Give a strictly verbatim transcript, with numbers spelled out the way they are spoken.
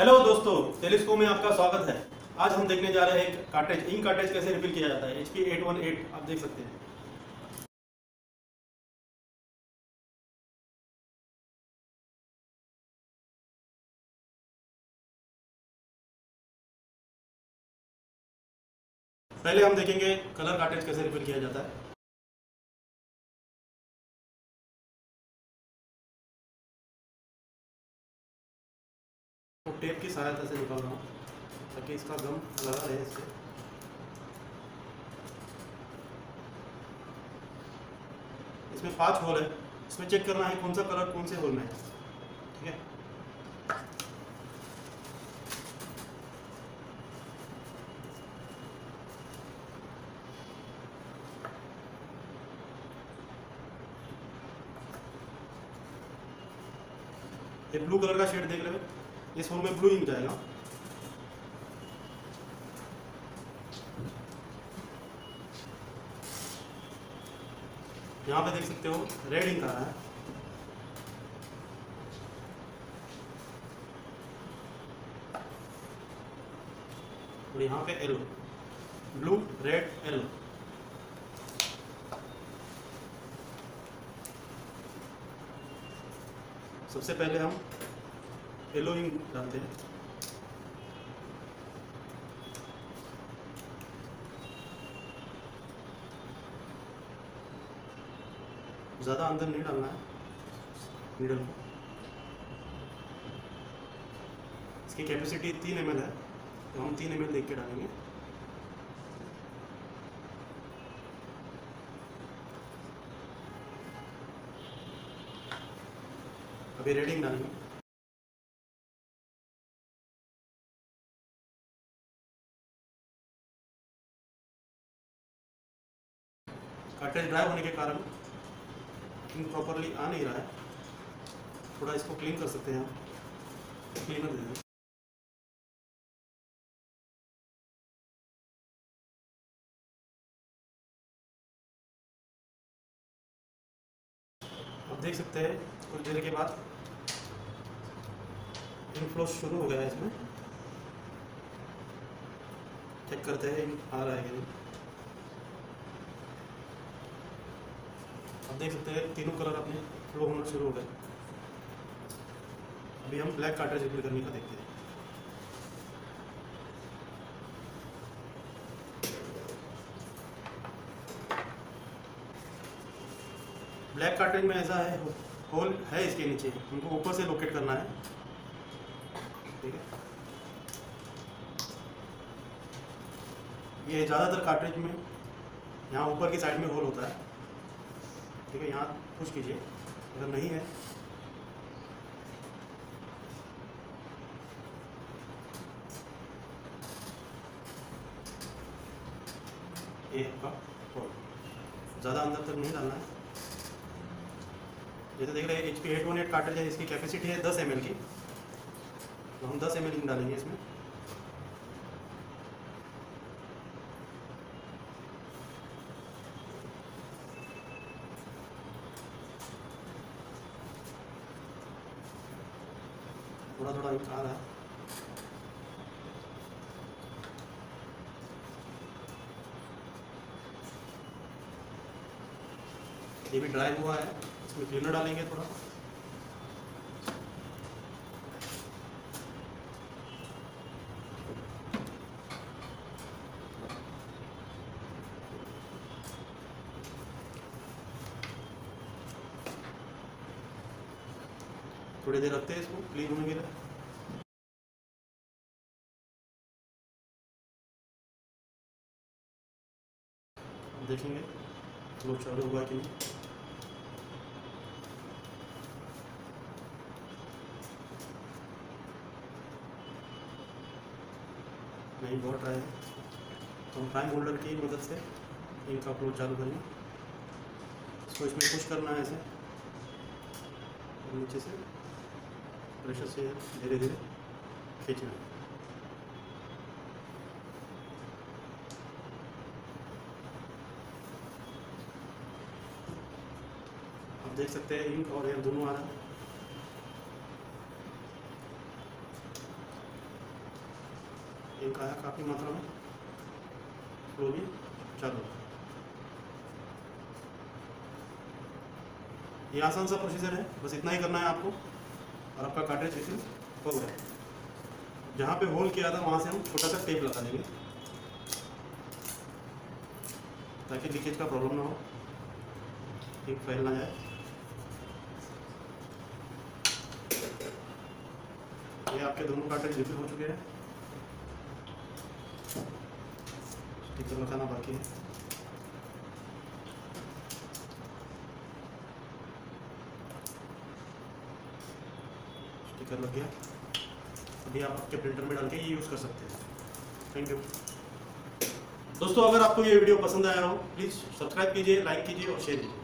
Hello दोस्तों, telescope में आपका स्वागत है। आज हम देखने जा रहे हैं कार्ट्रिज इंक कार्ट्रिज कैसे रिफिल किया जाता है। H P eight one eight आप देख सकते हैं। पहले हम देखेंगे कलर कार्ट्रिज कैसे रिफिल किया जाता है। तो टेप की सहायता से निकाल रहा हूँ ताकि इसका गम लगा रहे इससे। इसमें पांच होल है, इसमें चेक करना है कौन सा कलर कौन से होल में है। ठीक है, ये ब्लू कलर का शेड देख लो, इस होल में ब्लू इंक जाएगा। यहाँ पे देख सकते हो रेड इंक आ रहा है। और यहाँ पे येलो, ब्लू रेड येलो। सबसे पहले हम येलो इंक डालते हैं। ज़्यादा अंदर नहीं डालना है नीडल को। इसकी कैपेसिटी तीन एम एल है, तो हम तीन एम एल देख के डालेंगे। अभी रेडिंग डालेंगे। कार्ट्रिज ड्राई होने के कारण इंक प्रॉपरली आ नहीं रहा है, थोड़ा इसको क्लीन कर सकते हैं हम। क्लीनर दे दें। अब देख सकते हैं कुछ देर के बाद इंक फ्लो शुरू हो गया है। इसमें चेक करते हैं इंक आ रहा है कि नहीं। अब देख सकते हैं तीनों कलर अपने फ्लो होना शुरू हो गए। अभी हम ब्लैक कार्ट्रिज रिफिल करने का देखते हैं। ब्लैक कार्ट्रिज में ऐसा है, होल है इसके नीचे, उनको ऊपर से लोकेट करना है। ठीक है, ये ज़्यादातर कार्ट्रिज में यहाँ ऊपर की साइड में होल होता है। ठीक है, यहाँ पुश कीजिए, अगर नहीं है ये आपका होल। ज़्यादा अंदर तक नहीं डालना है। जैसे देख रहे हैं H P eight one eight cartridge है, इसकी कैपेसिटी है दस एम एल की, तो हम दस एम एल डालेंगे इसमें। थोड़ा थोड़ा इंक आ रहा है। ये भी ड्राई हुआ है, इसमें क्लीनर डालेंगे थोड़ा। थोड़ी देर रखते हैं इसको क्लीन होने के लिए। देखेंगे फ्लो चालू हुआ कि नहीं। नहीं, बहुत ड्राई है, तो हम प्राइम होल्डर की मदद से इनका फ्लो चालू करेंगे। इसको इसमें पुश करना है ऐसे, नीचे से प्रेशर से धीरे धीरे खींचना है। आप देख सकते हैं इंक और एयर दोनों आ रहा है। इंक आया काफ़ी मात्रा में, फ्लो भी चालू। ये आसान सा प्रोसीजर है, बस इतना ही करना है आपको और आपका कार्ट्रिज रिफिल हो गया। जहाँ पे होल किया था वहाँ से हम छोटा सा टेप लगा देंगे ताकि लीकेज का प्रॉब्लम ना हो, इंक फैल ना जाए। ये आपके दोनों कार्ट्रिज रिफिल हो चुके हैं, स्टिकर लगाना बाकी है। स्टिकर लग गया, अभी आप आपके प्रिंटर में डाल के ये यूज़ कर सकते हैं। थैंक यू दोस्तों। अगर आपको ये वीडियो पसंद आया हो प्लीज़ सब्सक्राइब कीजिए, लाइक कीजिए और शेयर कीजिए।